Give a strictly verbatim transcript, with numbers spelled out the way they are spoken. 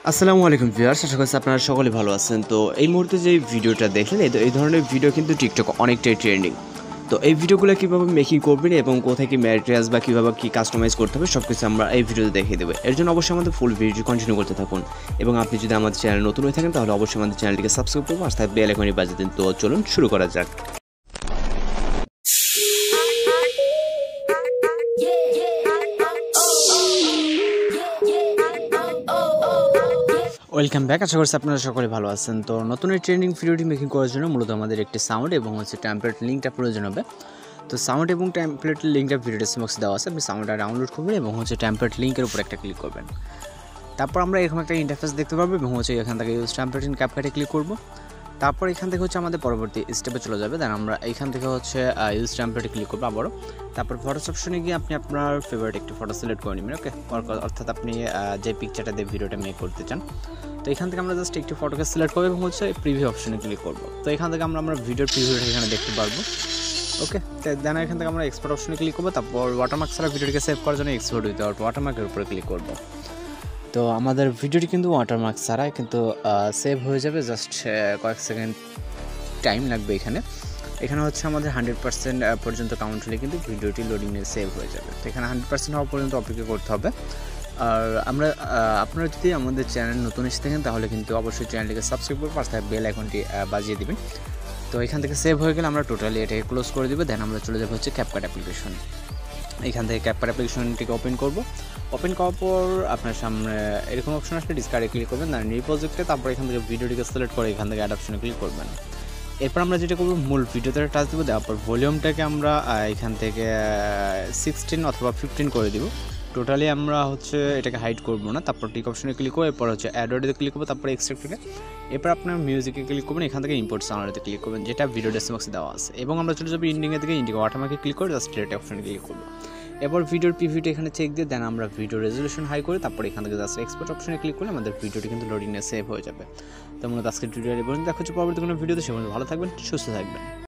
আসসালামু আলাইকুম ভিউয়ার্স, আশা করছি আপনারা সকলে ভালো আছেন। তো এই মুহূর্তে যে ভিডিওটা দেখলেন, এই এই ধরনের ভিডিও কিন্তু টিকটক অনেকটাই ট্রেন্ডিং। তো এই ভিডিওগুলো কীভাবে মেকিং করবেন এবং কোথায় কি ম্যাটেরিয়ালস বা কীভাবে কী কাস্টমাইজ করতে হবে সব কিছু আমরা এই ভিডিওতে দেখিয়ে দেবো। এর জন্য অবশ্যই আমাদের ফুল ভিডিও কন্টিনিউ করতে থাকুন এবং আপনি যদি আমাদের চ্যানেল নতুন হয়ে থাকেন তাহলে অবশ্যই আমাদের চ্যানেলটিকে সাবস্ক্রাইব করবো আর তাই বেল আইকনটি বাজিয়ে দিন। তো চলুন শুরু করা যাক। ওয়েলকাম ব্যাক, আশা করছি আপনারা সকলে ভালো আছেন। তো নতুন এই ট্রেন্ডিং ভিডিওটি মেকিং করার জন্য মূলত আমাদের একটি সাউন্ড এবং হচ্ছে টেমপ্লেট লিঙ্কটা প্রয়োজন হবে। তো সাউন্ড এবং টেমপ্লেট লিঙ্কটা ভিডিও ডেসক্রিপশনে দেওয়া আছে, আপনি সাউন্ডটা ডাউনলোড করবেন এবং হচ্ছে টেমপ্লেট লিঙ্কের উপর একটা ক্লিক করবেন। তারপর আমরা এরকম একটা ইন্টারফেস দেখতে পারবো এবং হচ্ছে এখান থেকে ইউজ টেমপ্লেট ইন ক্যাপকাটে ক্লিক করব। তারপর এখান থেকে হচ্ছে আমাদের পরবর্তী স্টেপে চলে যাবে। দেন আমরা এখান থেকে হচ্ছে ইউজ টেমপ্লেটে ক্লিক করবো আবারও। তারপর ফটোস অপশনে গিয়ে আপনি আপনার ফেভারিট একটি ফটো সিলেক্ট করে নেবেন। ওকে, অর্থাৎ আপনি যে পিকচারটা দিয়ে ভিডিওটা মেক করতে চান। তো এখান থেকে আমরা জাস্ট একটি ফটোকে সিলেক্ট করবো এবং হচ্ছে প্রিভিউ অপশনে ক্লিক করবো। তো এখান থেকে আমরা আমরা ভিডিওর প্রিভিউটা এখানে দেখতে পারবো। ওকে, দেন এখান থেকে আমরা এক্সপোর্ট অপশনে ক্লিক করবো। তারপর ওয়াটারমার্ক ছাড়া ভিডিওটিকে সেভ করার জন্য এক্সপোর্ট উইথ ওয়াটারমার্কের উপরে ক্লিক করবো। তো আমাদের ভিডিওটি কিন্তু ওয়াটারমার্ক ছাড়াই কিন্তু সেভ হয়ে যাবে, জাস্ট কয়েক সেকেন্ড টাইম লাগবে। এখানে এখানে হচ্ছে আমাদের হান্ড্রেড পার্সেন্ট পর্যন্ত কাউন্ট হলে কিন্তু ভিডিওটি লোডিংয়ে সেভ হয়ে যাবে। তো এখানে হান্ড্রেড পার্সেন্ট হওয়া পর্যন্ত অপেক্ষা করতে হবে। আর আমরা আপনারা যদি আমাদের চ্যানেল নতুন এসে থাকেন তাহলে কিন্তু অবশ্যই চ্যানেলটিকে সাবস্ক্রাইব করবেন আর বেল আইকনটি বাজিয়ে দিবেন। তো এখান থেকে সেভ হয়ে গেলে আমরা টোটালি এটাকে ক্লোজ করে দেবো। দেন আমরা চলে যাবো হচ্ছে ক্যাপকাট অ্যাপ্লিকেশন। এখান থেকে ক্যাপকাট অ্যাপ্লিকেশনটিকে ওপেন করব। ওপেন করার পর আপনার সামনে এরকম অপশন আসলে ডিসকার্ডে ক্লিক করবেন, দেন নিউ প্রজেক্টে। তারপর এখান থেকে ভিডিওটিকে সিলেক্ট করে এখান থেকে অ্যাড অপশনে ক্লিক করবেন। এরপর আমরা যেটা করবো, মূল ভিডিওতে টাচ দেবো। দেওয়ার পর ভলিউমটাকে আমরা এখান থেকে সিক্সটিন অথবা ফিফটিন করে দিব। টোটালি আমরা হচ্ছে এটাকে হাইড করবো না। তারপর টিক অপশনে ক্লিক করবো, এরপর হচ্ছে অ্যাডওয়ার্ডে ক্লিক করবো, তারপর এক্সট্রাক্টে। এরপর আপনার মিউজিকে ক্লিক করবেন, এখান থেকে ইম্পোর্ট সাউন্ডে ক্লিক করবেন, যেটা ভিডিও ডেসক্রিপশনে দেওয়া আছে। এবং আমরা চলে যাবো ইন্ডিংয়ের দিকে। ইন্ডিং ওয়াটারমার্কে ক্লিক করে জাস্ট ডিলিট অপশনে ক্লিক করবো। এবার ভিডিওর প্রিভিউটা এখানে চেক দিয়ে দেন আমরা ভিডিও রেজলিউশন হাই করে তারপর এখান থেকে জাস্ট এক্সপোর্ট অপশনে ক্লিক করলে আমাদের ভিডিওটি কিন্তু লোডিংয়ে সেভ হয়ে যাবে। তো মূলত আজকের ভিডিও এই পর্যন্ত। দেখা হচ্ছে পরবর্তী কোনো ভিডিওতে। সে ভালো থাকবেন, সুস্থ থাকবেন।